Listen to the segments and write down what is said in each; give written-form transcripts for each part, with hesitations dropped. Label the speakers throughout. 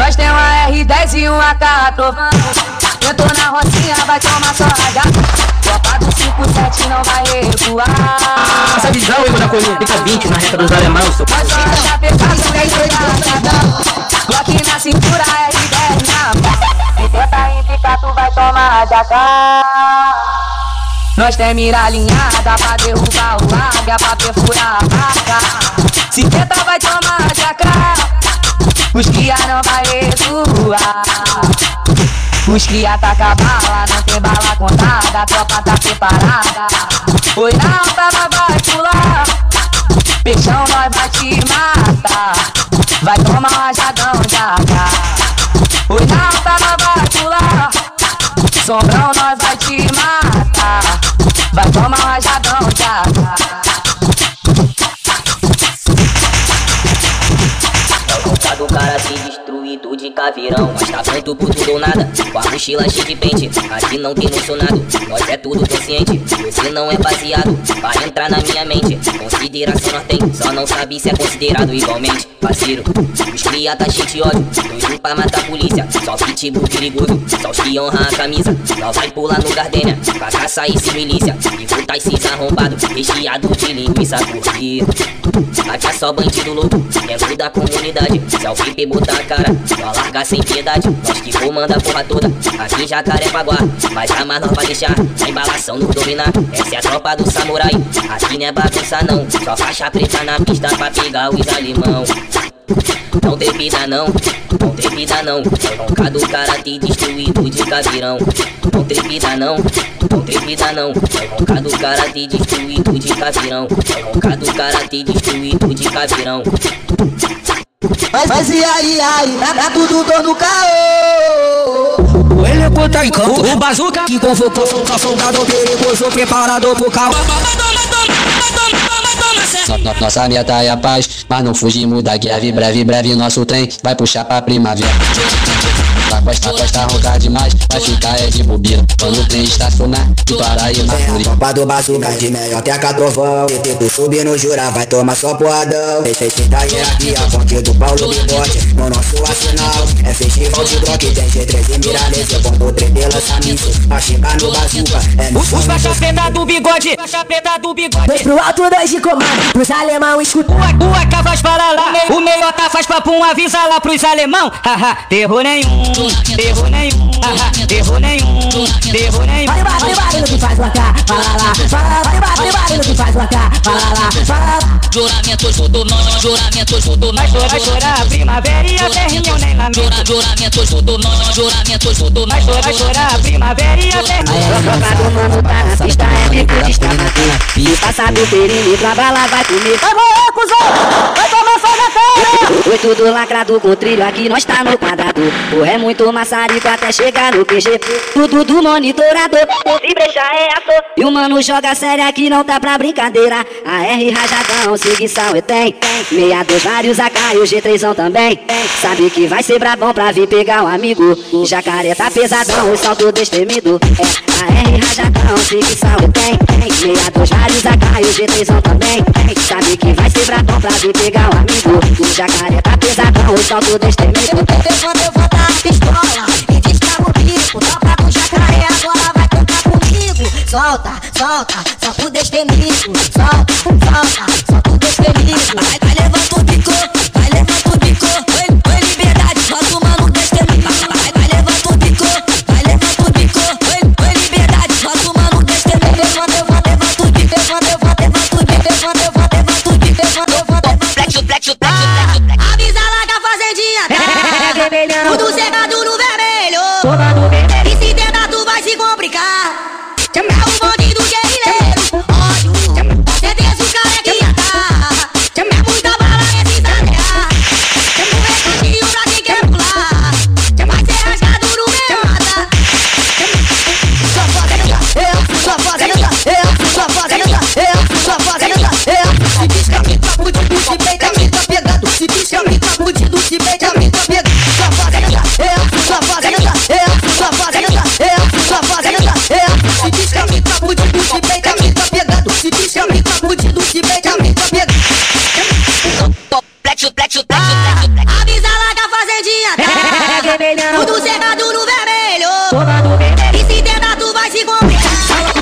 Speaker 1: Nós tem uma R10 e uma AK trovando. Entrou na rocinha, vai tomar só raga. Copa do 5-7 não vai recuar.
Speaker 2: Essa visão, eu da colina, fica 20 na reta dos alemães. Seu
Speaker 1: nós fica já pegado, 10 Glock na cintura, R10 na mão. 50 em pica, tu vai tomar de AK. Nós tem mira alinhada pra derrubar o águia, pra perfurar a vaca. 50 vai tomar de AK. Os cria não vai recuar. Os cria taca bala, não tem bala contada. A tropa tá preparada. Oi, não, tava vai pular. Peixão, nós vai te matar. Vai tomar um rajadão de AK. Oi, não, tava vai pular. Sombrão, nós vai te matar. Vai tomar um rajadão de AK.
Speaker 3: Do cara se destruído de caveirão. Nós tá pronto por tudo ou nada, com a mochila cheia de pente. Aqui não tem emocionado, nós é tudo consciente. Você não é baseado, vai entrar na minha mente. Consideração nós tem, só não sabe se é considerado igualmente. Parceiro, os cria tá cheio de ódio, doido pra matar a polícia. Só pitbull perigoso, só os que honram a camisa. Nós vai pular no Gardênia, pra caçar esse milícia. E voltar esses arrombados, recheado de linguiça. Porque aqui é só bandido louco, dentro da comunidade. Se é o Pipe botar a cara, só largar sem piedade. Nós que comanda a porra toda, aqui em Jacarepaguá. Mas jamais nós vai deixar a embalação nos dominar. Essa é a tropa do samurai, aqui não é bagunça não. Só faixa preta na pista pra pegar os alemão. Não trepida não, não trepida não. É ronca do cara te destruído de caveirão. Não trepida não, não trepida não. É ronca do cara te destruído de caveirão. É ronca do cara te destruído de caveirão.
Speaker 4: Mas e aí, tá tudo dor no caô.
Speaker 2: O elenco tá em campo, o bazuca que convocou. Soldado perigoso, preparado pro caos.
Speaker 5: Nossa meta é a paz, mas não fugimos da guerra. Breve nosso trem vai puxar pra primavera. A costa roncar demais, vai ficar de bobeira. Quando o trem estacionar, tu parar e matar.
Speaker 4: Tropa do bazuca de melhor teca trovão. E tu subir no jura, vai tomar só porradão. Esse tá aqui, a ponte do Paulo Bigote. No nosso arsenal, é festival de Glock. Tem G3 e Miranese, bombo 3 de lançamento. Pra chegar no bazuca, é no
Speaker 2: os faixa preta do bigode, faixa preta do bigode.
Speaker 6: Dois pro alto, dois de comando, pros alemão escuta.
Speaker 2: O AK faz para lá, o meiota faz papum, avisa lá pros alemão. Haha, terror nenhum, terror nenhum, haha, terror nenhum, terror nenhum.
Speaker 6: Vai barulho que faz o AK, fala lá. Vai barulho que faz o AK, fala lá.
Speaker 3: Juramentos do nós, juramentos do nós.
Speaker 2: Vai chorar a primavera e a terrinha nem lamento.
Speaker 3: Juramentos do nós, juramentos do nós.
Speaker 2: Vai chorar a primavera e a terrinha.
Speaker 6: O trocado mano tá na pista, é bico de escamatina. E passa do perímetro, a bala vai comer. Vai, cuzão, vai tomar só na cara. Foi tudo lacrado com trilho, aqui nós tá no quadrado. O é muito maçarico até chegar no QG. Tudo do monitorador, se brechar é ator. E o mano joga sério aqui, não tá pra brincadeira. A R rajadão, seguição e tem 62 vários AK e o G3zão também. Sabe que vai ser brabão pra vir pegar um amigo. Jacaré tá pesadão, o salto destemido. A R rajadão, seguição e tem 62 vários AK e o G3zão também. Sabe que vai ser brabão pra vir pegar um amigo. O jacaré tá pesadão, o salto destemido. Levanta a pistola e descava o bico. Tropa do jacaré, agora vai contar comigo. Solta, solta, só pro destemido. Solta, solta, só pro destemido. Vai levanta o bico, vai levanta o bico. Oi, liberdade, bota o mano destemido. Vai levanta o bico, vai levanta o bico. Oi, liberdade, bota o mano destemido. Levanta o bico, levanta o bico, levanta o bico, avisa lá que a fazendinha tá tudo cercado no vermelho. E se tentar tu vai se complicar. É o bonde do guerrilheiro. Ódio, certeza o cara que ia tá. É muita bala nesse zanear. Um recadinho pra quem quer pular. Vai ser rasgado no meu mata. Só fazenda, só fazenda. Se pisca me tá fudido, se peita me tá pegando. Se pisca me tá fudido, se peita me tá pegando. Só fazenda, só fazenda. vermelhão.
Speaker 1: Tudo cercado no vermelho.
Speaker 6: Tomando vermelho.
Speaker 1: E se tentar tu vai se complicar.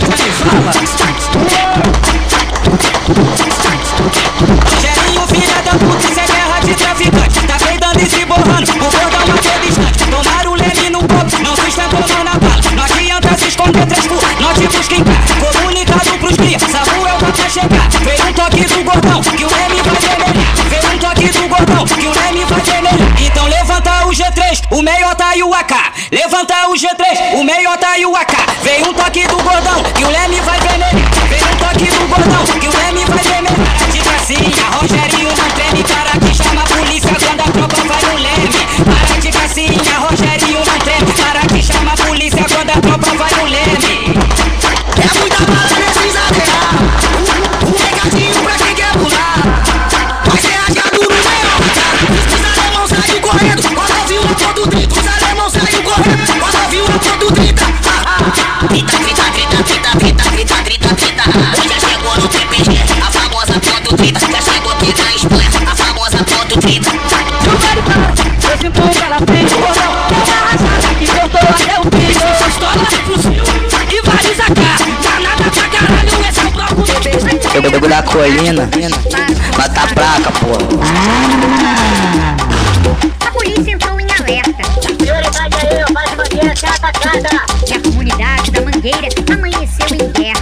Speaker 2: Rogerinho, filha da puta, isso é guerra de traficante. Tá peidando e se borrando, o bordão bateu distante. Tomaram o leme no copo, não sustentou não na bala. Não adianta se esconder 3 por, nós te busca em casa. Comunicado pros cria, Samuel vai chegar. Veio um toque do gordão, que o leme vai vermelhar. Veio um toque do gordão, que o leme vai vermelhar. Então levanta o G3, o meiota e o AK. Levanta o G3, o meiota e o AK. Veio um toque do gordão, que o leme vai vermelhar. Veio um toque do gordão, que o leme vai vermelhar. De gracinha, Rogerinho não treme. Para que chama a polícia quando a tropa vai no leme. Para de gracinha, Rogerinho não treme. Para que chama a polícia quando a tropa vai no leme.
Speaker 1: É muita bala, precisa derrar. Um pegadinho pra quem quer pular. Vai ser rasgado no meio. Os alemão saiu correndo quando ouviu a ponto 30. Os alemão saiu correndo quando ouviu a ponto 30.
Speaker 3: Grita, grita, grita, grita, grita, grita, grita, grita. Já chegou no TPG, a famosa ponto 30. Já chegou aqui na Espanha, a famosa ponto 30.
Speaker 6: Esse empurro ela fez o gordão. Ela arrasada que voltou até o fim.
Speaker 1: Pistola, fuzil e vários AK. Danada pra caralho, esse é o bloco do
Speaker 5: Eu bebo da colina, mata a placa, porra.
Speaker 7: A polícia entrou em alerta.
Speaker 6: Prioridade aí, ó, mais mangueira ser atacada.
Speaker 7: E a comunidade da Mangueira amanheceu em guerra.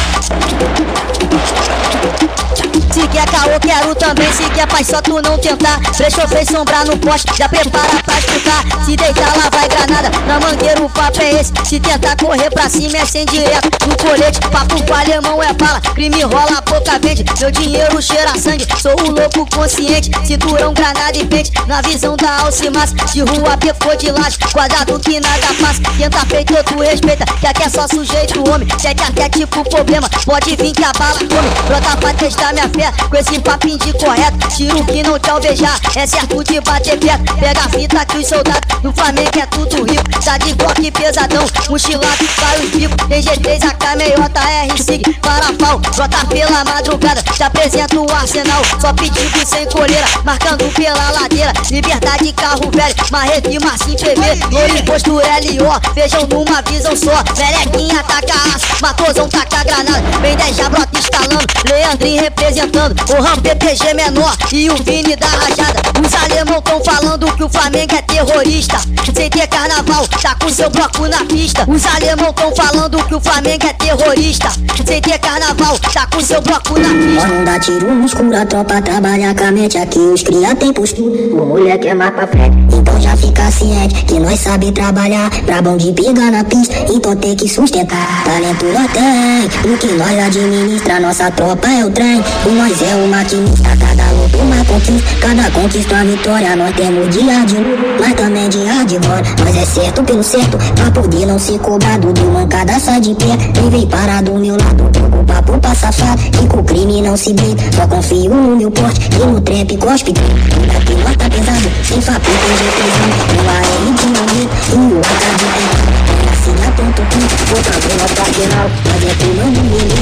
Speaker 6: Se quer caô, quero também. Se quer paz, só tu não tentar. Fechou, fez sombrar no poste, já prepara pra escutar. Se deitar lá vai granada, na Mangueira o papo é esse. Se tentar correr pra cima é sem direto no colete. Papo com alemão é bala, crime rola, a boca vende. Meu dinheiro cheira sangue, sou o louco consciente. Cinturão, granada e pente, na visão da Alcimas. De rua, pecou de laje, quadrado que nada faz. Tenta feito, tu respeita, que aqui é só sujeito homem. Sede até tipo problema, pode vir que a bala come. Brota pra testar minha fé, com esse papinho de correto. Tiro que não te alvejar, é certo de bater perto. Pega a fita que os soldados do Flamengo é tudo rico. Tá de coque pesadão, mochilado, cai os bicos. Tem G3, AK, meiota, R-Sig, Parafal. Brota pela madrugada, te apresento o arsenal. Só pedido sem coleira, marcando pela ladeira. Liberdade, carro velho, Marreto e Marcinho PV. No imposto LO, vejam numa visão só. Melequinha taca aço, Matosão taca granada. Bem 10 já brota estalando, Leandrinho representando. O Ram PPG menor e o Vini da rajada. Os alemão tão falando que o Flamengo é terrorista. Sem ter carnaval, tá com seu bloco na pista. Os alemão tão falando que o Flamengo é terrorista. Sem ter carnaval, tá com seu bloco na pista.
Speaker 8: Não dá tiro no escuro, a tropa trabalha com a mente. Aqui os cria tem postura, o moleque é mais pra frente. Então já fica ciente que nós sabe trabalhar. Pra bom de piga na pista, então tem que sustentar. Talento nós tem, o que nós administra. Nossa tropa é o trem, e nós é o maquinista. Cada luta uma conquista, cada conquista uma vitória. Nós temos dia de luta, mas também dia de glória. Nós é certo pelo certo, pra poder não ser cobrado. De mancada sai de pé, e vem parar do meu lado. Troco papo pra safado, e com o crime não se deita. Só confio no meu porte, e no trap cospe. Aqui nós tá pesado, sem fato tem G3. No AR de momento, e o AK de pé. Assim a ponto tudo, vou trazer nota geral. Mas é que não me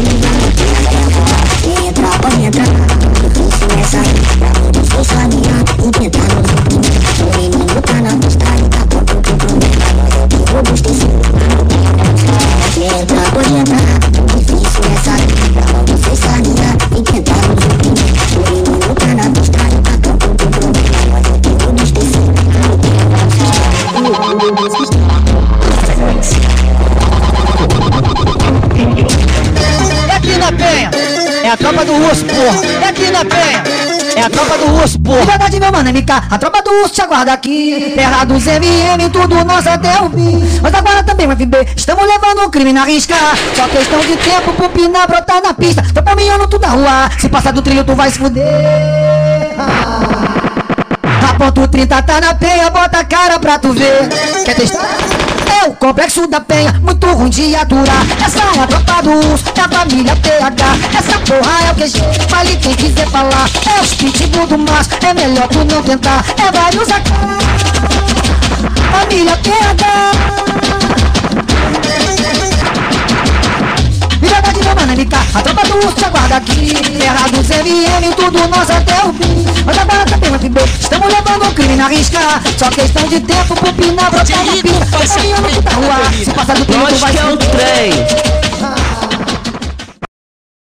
Speaker 8: entra, pode entrar. Isso é sair, pra onde você sabia. E tentar nos ouvir. O menino tá na pista e tá pronto pro problema. Nós é o que robustecer. Entra, pode entrar. Difícil é sair, pra onde você sabia. E tentar nos ouvir. O menino tá na pista e tá pronto pro problema. Nós é o que robustecer.
Speaker 6: Aqui na Penha, é a tropa do urso, porra. Aqui na Penha, é a tropa do urso, porra. Verdade, meu mano, MK, a tropa do urso te aguarda aqui. Terra dos MM, tudo nosso até o fim. Mas agora também vai vir, estamos levando o crime na risca. Só questão de tempo pro Pina brotar na pista. Tô caminhando tudo na rua, se passar do trilho tu vai se fuder. A ponto 30 tá na Penha, bota a cara pra tu ver. Quer testar? É o complexo da Penha, muito ruim de aturar. Essa é a tropa do urso, da família PH. Essa porra é o QG, vale quem quiser falar. É os pitbull do mas, é melhor tu não tentar. É vários AK, família PH. Verdade, meu mano,
Speaker 1: MK, a tropa do urso te aguarda aqui. Terra do CVM, tudo nós até o fim. Hoje a barraca tem FB, estamos levando o crime na risca. Só questão de tempo pro pinar brotar na pista. Tá caminhando puta rua, se passar do tempo vai ser
Speaker 9: trem.